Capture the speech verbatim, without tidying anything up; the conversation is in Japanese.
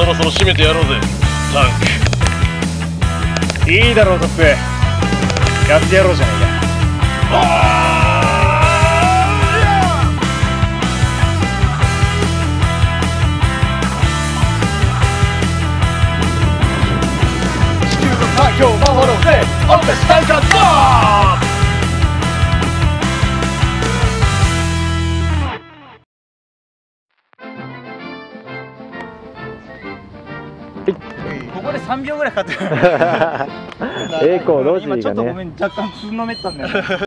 そろそろ締めてやろうぜタンク。いいだろうトップ、やってやろうじゃないか。地球の環境を守ろうぜ、俺たち大艦ボーン。ここでさんびょうぐらいかかってる。 栄光ロジーがね。 今ちょっとごめん、若干つんのめったんだよね。